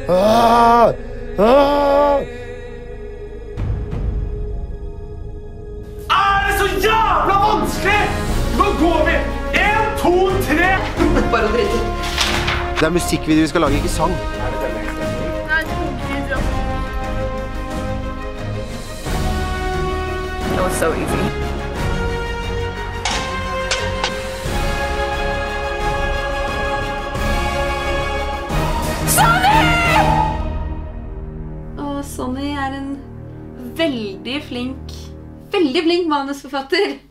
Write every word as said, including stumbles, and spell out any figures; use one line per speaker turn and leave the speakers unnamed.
Ah! Ah!
Er det så jævla vanskelig? Nå går vi! En, to, tre!
Bare dritt.
Det er musikkvideo vi skal lage, ikke sang.
Nei, kokvideo.
It was so easy.
Og Sonny er en veldig flink, veldig flink manusforfatter.